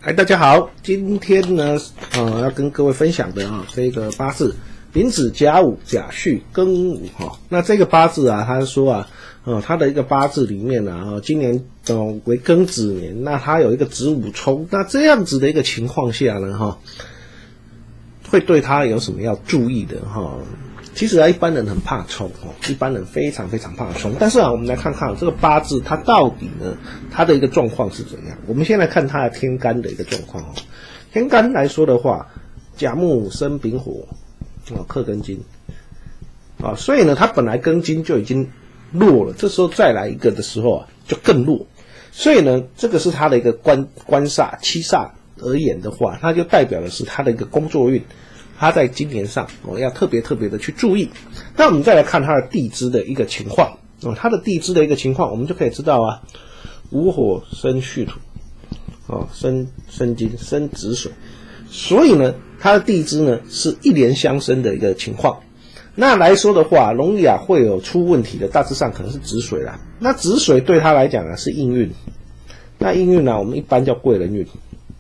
嗨，大家好，今天呢，要跟各位分享的这个八字丙子甲午甲戌庚午那这个八字他说他的一个八字里面今年为庚子年，那他有一个子午冲，那这样子的一个情况下呢会对他有什么要注意的其实一般人很怕冲一般人非常非常怕冲，但是我们来看看这个八字它到底呢它的一个状况是怎样。我们先来看它的天干的一个状况天干来说的话，甲木生丙火克庚金所以呢它本来庚金就已经弱了，这时候再来一个的时候就更弱，所以呢这个是它的一个官煞七煞而言的话，它就代表的是它的一个工作运，他在今年上要特别的去注意。那我们再来看他的地支的一个情况他的地支的一个情况，我们就可以知道午火生戌土生金生子水，所以呢他的地支呢是一连相生的一个情况。那来说的话，容易会有出问题的，大致上可能是子水啦。那子水对他来讲是应运，那应运我们一般叫贵人运。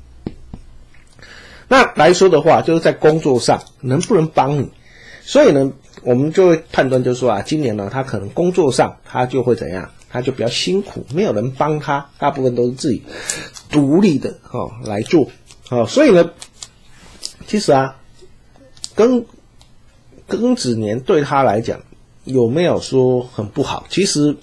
那来说的话，就是在工作上能不能帮你，所以呢我们就会判断，就是说今年呢他可能工作上他就会怎样，他就比较辛苦，没有人帮他，大部分都是自己独立的来做所以呢其实庚子年对他来讲有没有说很不好，其实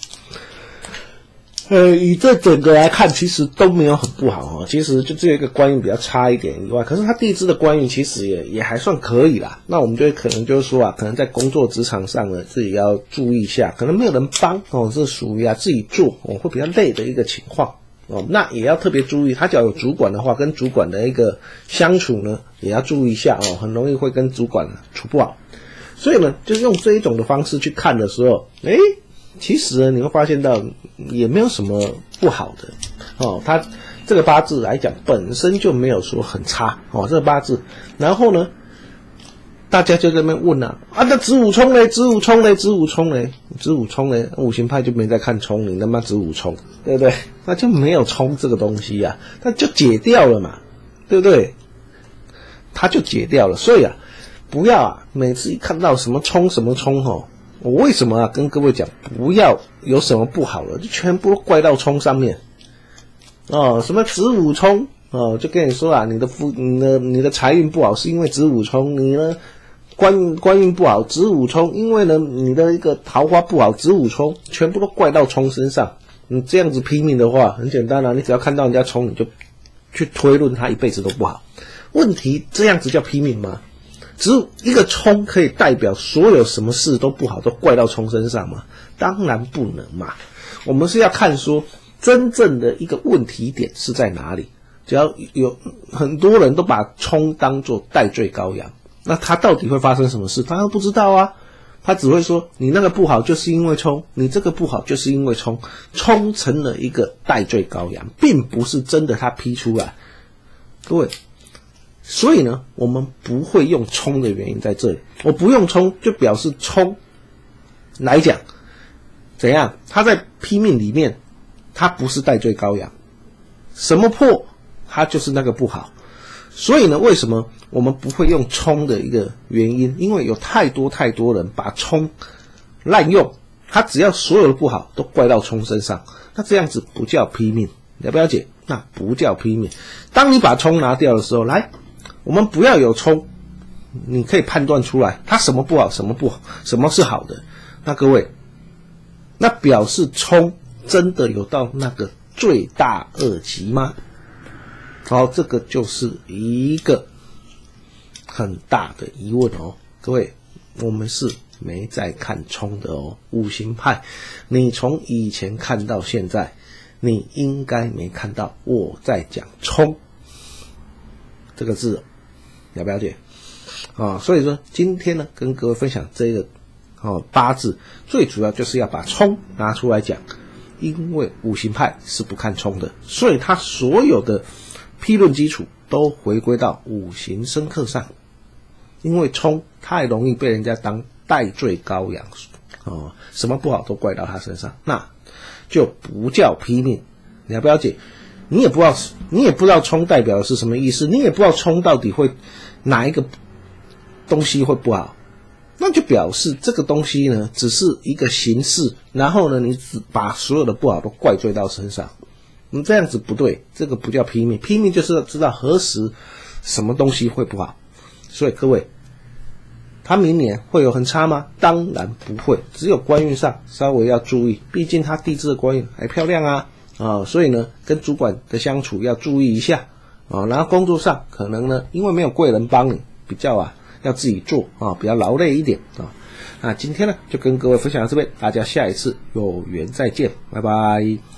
以这整个来看，其实都没有很不好其实就只有一个官运比较差一点以外，可是他地支的官运其实也还算可以啦。那我们就可能就是说可能在工作职场上呢，自己要注意一下，可能没有人帮是属于自己做会比较累的一个情况那也要特别注意，他只要有主管的话，跟主管的一个相处呢，也要注意一下很容易会跟主管处不好。所以呢，就是用这一种的方式去看的时候，其实呢，你会发现到也没有什么不好的他这个八字来讲本身就没有说很差这个八字。然后呢，大家就在那边问那子午冲嘞，子午冲嘞，子午冲嘞，子午冲嘞，五行派就没在看冲，你他妈子午冲，对不对？那就没有冲这个东西那就解掉了嘛，对不对？他就解掉了，所以不要每次一看到什么冲什么冲我为什么跟各位讲不要有什么不好的，就全部都怪到冲上面什么子午冲就跟你说你的财运不好是因为子午冲，你呢官运不好子午冲，因为呢你的一个桃花不好子午冲，全部都怪到冲身上。你这样子拼命的话很简单你只要看到人家冲，你就去推论他一辈子都不好。问题这样子叫拼命吗？只有一个冲可以代表所有什么事都不好都怪到冲身上吗？当然不能嘛。我们是要看说真正的一个问题点是在哪里。只要有很多人都把冲当作代罪羔羊，那他到底会发生什么事他都不知道他只会说你那个不好就是因为冲，你这个不好就是因为冲，冲成了一个代罪羔羊，并不是真的他批出来。各位，所以呢我们不会用冲的原因在这里。我不用冲就表示冲来讲怎样，他在批命里面他不是代罪羔羊，什么破他就是那个不好。所以呢为什么我们不会用冲的一个原因，因为有太多人把冲滥用，他只要所有的不好都怪到冲身上，那这样子不叫批命，了不了解？那不叫批命。当你把冲拿掉的时候，来我们不要有冲，你可以判断出来它什么不好什么不好，什么是好的。那各位，那表示冲真的有到那个罪大恶极吗？这个就是一个很大的疑问各位，我们是没在看冲的五行派你从以前看到现在，你应该没看到我在讲冲这个字，了不了解所以说今天呢跟各位分享这个八字，最主要就是要把冲拿出来讲。因为五行派是不看冲的，所以他所有的批论基础都回归到五行生克上。因为冲太容易被人家当代罪羔羊什么不好都怪到他身上，那就不叫批命，了不了解？ 你也不知道冲代表的是什么意思，你也不知道冲到底会哪一个东西会不好，那就表示这个东西呢只是一个形式，然后呢你只把所有的不好都怪罪到身上，这样子不对，这个不叫批命，批命就是要知道何时什么东西会不好。所以各位，他明年会有很差吗？当然不会，只有官运上稍微要注意，毕竟他地支的官运还漂亮啊，所以呢跟主管的相处要注意一下啊，然后工作上可能呢因为没有贵人帮你，比较要自己做比较劳累一点啊。那今天呢就跟各位分享到这边，大家下一次有缘再见，拜拜。